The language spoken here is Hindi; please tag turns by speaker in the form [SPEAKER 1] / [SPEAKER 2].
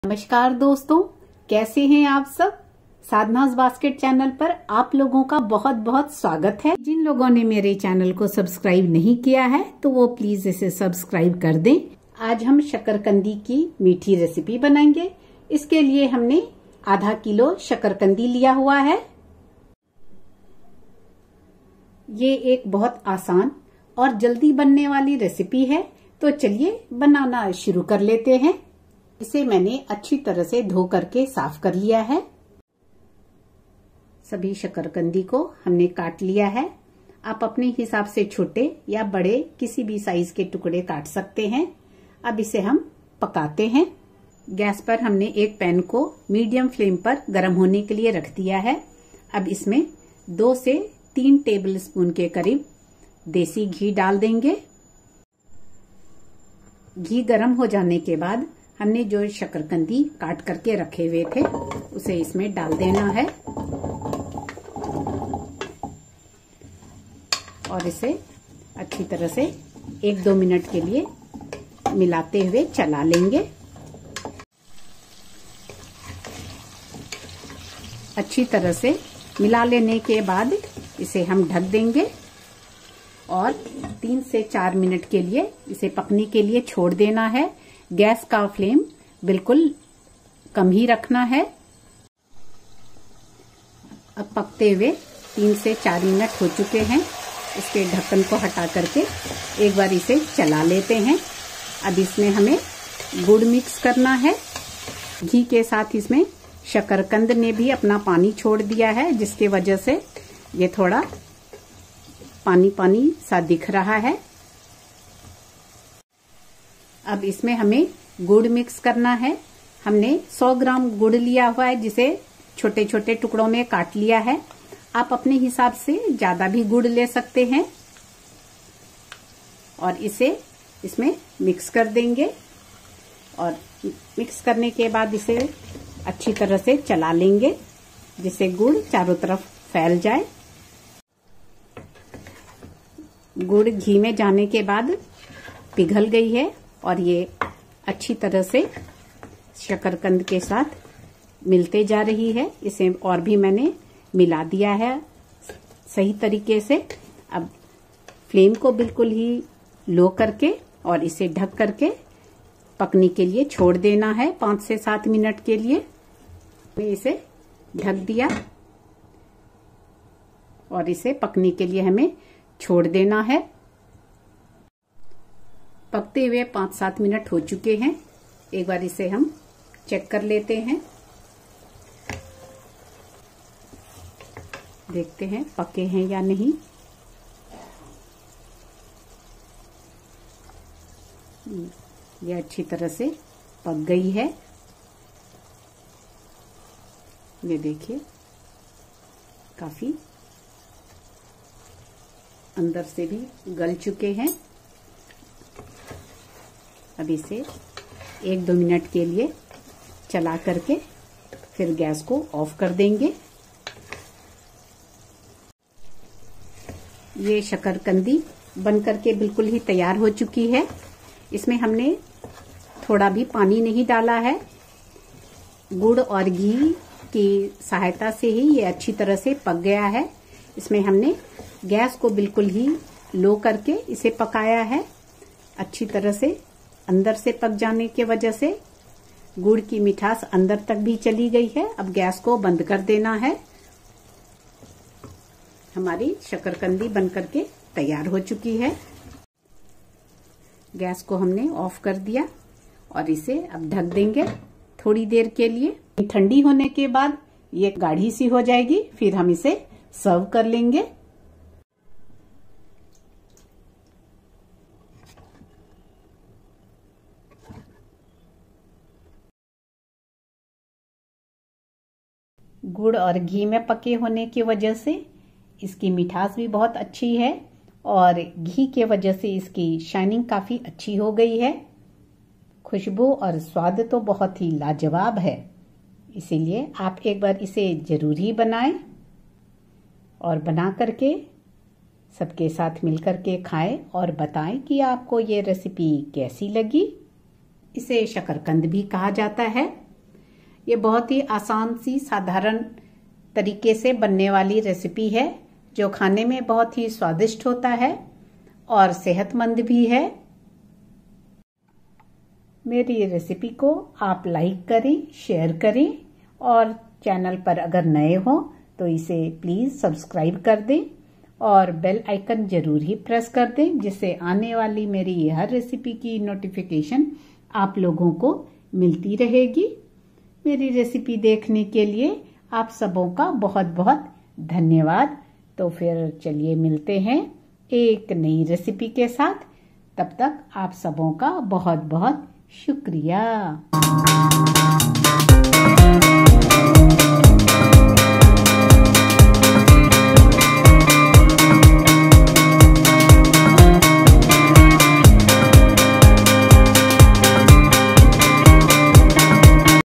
[SPEAKER 1] नमस्कार दोस्तों, कैसे हैं आप सब। साधनास बास्केट चैनल पर आप लोगों का बहुत बहुत स्वागत है। जिन लोगों ने मेरे चैनल को सब्सक्राइब नहीं किया है तो वो प्लीज इसे सब्सक्राइब कर दें। आज हम शकरकंदी की मीठी रेसिपी बनाएंगे। इसके लिए हमने आधा किलो शकरकंदी लिया हुआ है। ये एक बहुत आसान और जल्दी बनने वाली रेसिपी है, तो चलिए बनाना शुरू कर लेते हैं। इसे मैंने अच्छी तरह से धो करके साफ कर लिया है। सभी शकरकंदी को हमने काट लिया है। आप अपने हिसाब से छोटे या बड़े किसी भी साइज के टुकड़े काट सकते हैं। अब इसे हम पकाते हैं। गैस पर हमने एक पैन को मीडियम फ्लेम पर गर्म होने के लिए रख दिया है। अब इसमें 2 से 3 टेबलस्पून के करीब देसी घी डाल देंगे। घी गर्म हो जाने के बाद हमने जो शकरकंदी काट करके रखे हुए थे उसे इसमें डाल देना है और इसे अच्छी तरह से 1-2 मिनट के लिए मिलाते हुए चला लेंगे। अच्छी तरह से मिला लेने के बाद इसे हम ढक देंगे और 3 से 4 मिनट के लिए इसे पकने के लिए छोड़ देना है। गैस का फ्लेम बिल्कुल कम ही रखना है। अब पकते हुए 3 से 4 मिनट हो चुके हैं। इसके ढक्कन को हटा करके एक बार इसे चला लेते हैं। अब इसमें हमें गुड़ मिक्स करना है। घी के साथ इसमें शकरकंद ने भी अपना पानी छोड़ दिया है, जिसकी वजह से ये थोड़ा पानी पानी सा दिख रहा है। अब इसमें हमें गुड़ मिक्स करना है। हमने 100 ग्राम गुड़ लिया हुआ है, जिसे छोटे छोटे टुकड़ों में काट लिया है। आप अपने हिसाब से ज्यादा भी गुड़ ले सकते हैं और इसे इसमें मिक्स कर देंगे और मिक्स करने के बाद इसे अच्छी तरह से चला लेंगे, जिससे गुड़ चारों तरफ फैल जाए। गुड़ घी में जाने के बाद पिघल गई है और ये अच्छी तरह से शकरकंद के साथ मिलते जा रही है। इसे और भी मैंने मिला दिया है सही तरीके से। अब फ्लेम को बिल्कुल ही लो करके और इसे ढक करके पकने के लिए छोड़ देना है 5 से 7 मिनट के लिए। मैं इसे ढक दिया और इसे पकने के लिए हमें छोड़ देना है। पकते हुए 5-7 मिनट हो चुके हैं। एक बार इसे हम चेक कर लेते हैं। देखते हैं पके हैं या नहीं। ये अच्छी तरह से पक गई है। ये देखिए काफी अंदर से भी गल चुके हैं। अब इसे 1-2 मिनट के लिए चला करके फिर गैस को ऑफ कर देंगे। ये शकरकंदी बनकर के बिल्कुल ही तैयार हो चुकी है। इसमें हमने थोड़ा भी पानी नहीं डाला है। गुड़ और घी की सहायता से ही ये अच्छी तरह से पक गया है। इसमें हमने गैस को बिल्कुल ही लो करके इसे पकाया है। अच्छी तरह से अंदर से पक जाने की वजह से गुड़ की मिठास अंदर तक भी चली गई है। अब गैस को बंद कर देना है। हमारी शकरकंदी बनकर के तैयार हो चुकी है। गैस को हमने ऑफ कर दिया और इसे अब ढक देंगे थोड़ी देर के लिए। ठंडी होने के बाद ये गाढ़ी सी हो जाएगी, फिर हम इसे सर्व कर लेंगे। गुड़ और घी में पके होने की वजह से इसकी मिठास भी बहुत अच्छी है और घी के वजह से इसकी शाइनिंग काफी अच्छी हो गई है। खुशबू और स्वाद तो बहुत ही लाजवाब है। इसीलिए आप एक बार इसे जरूर ही बनाएं और बना करके सबके साथ मिलकर के खाएं और बताएं कि आपको ये रेसिपी कैसी लगी। इसे शकरकंद भी कहा जाता है। ये बहुत ही आसान सी साधारण तरीके से बनने वाली रेसिपी है जो खाने में बहुत ही स्वादिष्ट होता है और सेहतमंद भी है। मेरी रेसिपी को आप लाइक करें, शेयर करें और चैनल पर अगर नए हो तो इसे प्लीज सब्सक्राइब कर दें और बेल आइकन जरूर ही प्रेस कर दें, जिससे आने वाली मेरी हर रेसिपी की नोटिफिकेशन आप लोगों को मिलती रहेगी। मेरी रेसिपी देखने के लिए आप सबों का बहुत बहुत धन्यवाद। तो फिर चलिए मिलते हैं एक नई रेसिपी के साथ। तब तक आप सबों का बहुत बहुत शुक्रिया।